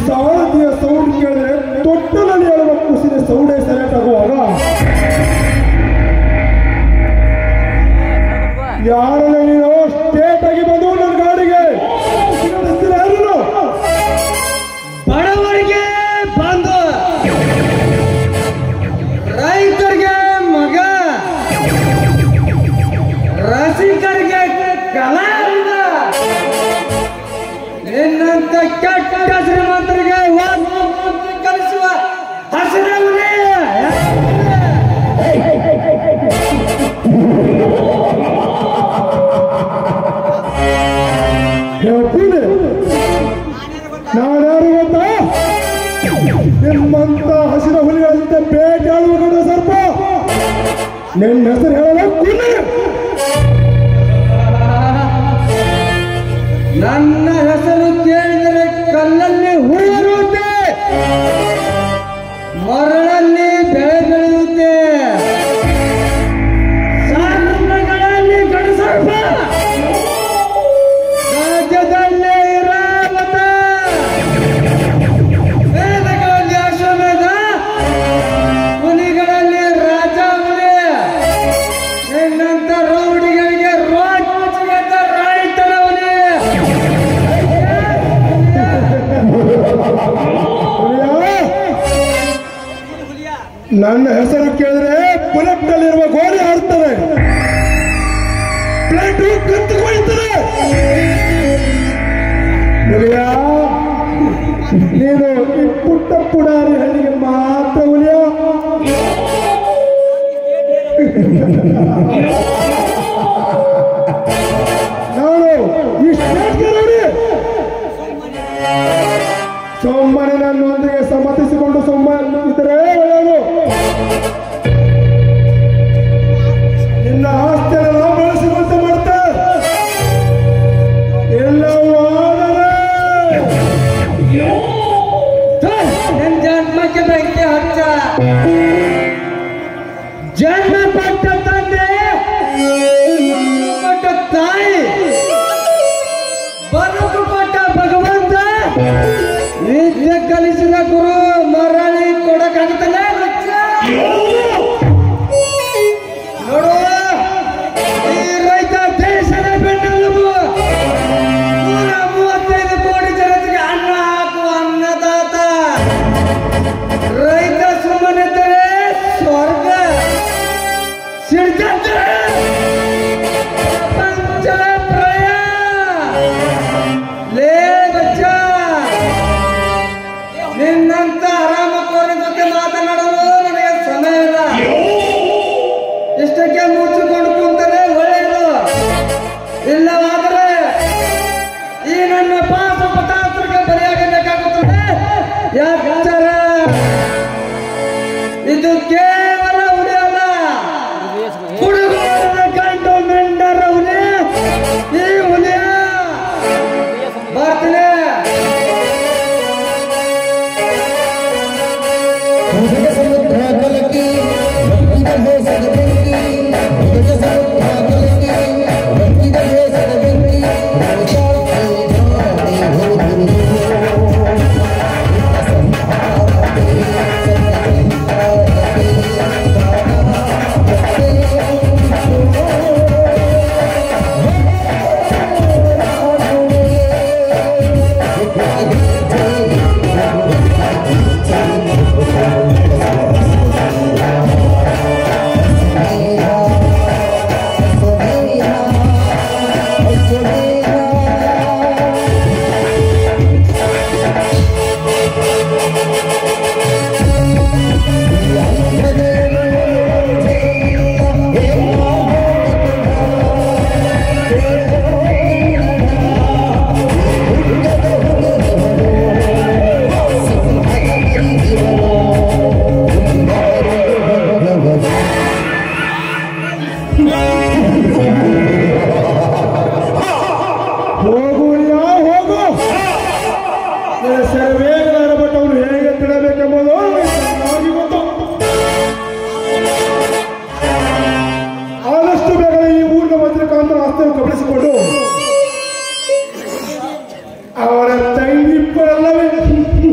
ಸಾರಥಿಯ sound ಕೇಳಿದ್ರೆ ತೊಟ್ಟಲಲ್ಲಿ ಹೇಳುವ ಕುಸಿದ ಸೌಂಡೇ ಸೆಲೆಕ್ಟ್ ಆಗುವಾಗ ಯಾರನ್ನ ನೀನು ಸ್ಟೇಟ್ ಆಗಿ ಬಂದು ನನ್ನ ಗಾಡಿಗೆ ಯಾರು ಬಡವರಿಗೆ ಬಂದು ರೈತರಿಗೆ ಮಗ ರಸಿಕರಿಗೆ ಕಲಾವಿದ ನಿನ್ನಂತ ಕೆಟ್ಟ ಶ್ರೀಮಂತರಿಗೆ ಕಲಿಸುವ ಹಸಿರವನೇ ಹೇಳ್ತೀನಿ ನಾನ್ಯಾರು ಗೊತ್ತಾ ನಿಮ್ಮಂತ ಹಸಿರ ಹುಲಿಗಳಂತೆ ಬೇಟೆಯಾಡುವ ಕಡೆ ಸರ್ಪ ನಿನ್ನ ಹೆಸರು ಹೇಳಲ್ಲ ಕುನ್ನೆ ನನ್ನ ಹೆಸರು ಕೇಳಿದರೆ ಕಲ್ಲಲ್ಲಿ ಹೂರುತ್ತೆ ಮರಳಲ್ಲಿ ಬೆಳೆ ಬೆಳೆಯುತ್ತೆ ಸಾಗರಗಳಲ್ಲಿ ಗಣಸರ್ಪ ರಾಜ್ಯದಲ್ಲೇ ಇರಾವತ ವೇದಗಳಲ್ಲಿ ಅಶ್ವಮೇಧ ಮುನಿಗಳಲ್ಲಿ ರಾಜ ಮುನಿ ನಿನ್ನಂತ ರೌಡಿಗಳಿಗೆ ರೋಚಕ ರಾಣಿತನವನೇ ನನ್ನ ಹೆಸರು ಕೇಳಿದ್ರೆ ಬುಲೆಟ್ ನಲ್ಲಿರುವ ಗೋಲಿ ಹಾರುತ್ತದೆ ಪ್ಲೇಟ್ ಕತ್ತುಕೊಳ್ತದೆ ನೀನು ಈ ಪುಟ್ಟ ಪುಡಾರಿ ಹಳ್ಳಿಗೆ ಮಾತ್ರ ಹುಲಿಯ ನಾನು ಈ ಸ್ಟೇಟ್ಗೆ ನೋಡಿ ಸೋಮವಾರ ನನ್ನೊಂದಿಗೆ ಸಮ್ಮತಿಸಿಕೊಂಡು ಸೋಮವಾರ ಇದ್ದರೆ ಒಳ್ಳೆಯದು ನಿನ್ನ ಆಸ್ತಿಯನ್ನ ಬಳಸಿಕೊಂತ ಮಾಡ್ತಾ ಎಲ್ಲವಾದರೆ ನನ್ನ ಜನ್ಮಕ್ಕೆ ಬೆಂಕಿ ಹಚ್ಚ ಜನ್ಮ ಪಟ್ಟ ತಂದೆ ಪಟ್ಟ ತಾಯಿ ಬದುಕು ಕೊಟ್ಟ ಭಗವಂತ ವಿದ್ಯೆ ಕಲಿಸಿದ ಗುರು ಮರಳಿ ಕೊಡಕ್ಕಾಗುತ್ತಲ್ಲ ನೋಡು ಈ ರೈತ ದೇಶದ ಬೆನ್ನೆಲುಬು 135 ಕೋಟಿ ಜನತೆಗೆ ಅನ್ನ ಹಾಕುವ ಅನ್ನದಾತ ರೈತ ಸುಮ್ಮನಿದ್ದರೆ ಸ್ವರ್ಗ ಸಿಡ್ತಾರೆ ಪ್ರಪಂಚದ ಪ್ರಯ ಲೇ ಬಚ್ಚ ನಿನ್ನಂತ ಆರಾಮಕೋರ ಜೊತೆ ಮಾತನಾಡಲು ನನಗೆ ಸಮಯ ಇಲ್ಲ ಇಷ್ಟಕ್ಕೆ ಮುಚ್ಚಿಕೊಂಡು ಕುಂತರೆ ಒಳ್ಳೆಯದು ಇಲ್ಲವಾದರೆ ಈ ನನ್ನ ಪಾಪ ಪತಾಸ್ತ್ರಕ್ಕೆ ಬಲಿಯಾಗಬೇಕಾಗುತ್ತದೆ ಯಾಕಂದರೆ ಇದು ಕೇವಲ ಹುಲಿ ಅಲ್ಲ ಹುಡುಗರ ಗಂಡು ಮೆಂಡರ ಹುಲಿ ಈ ಹುಲಿಯ ಬರ್ತೀನಿ ಅವರ ತಂಗಿಬ್ಬರಲ್ಲವೇ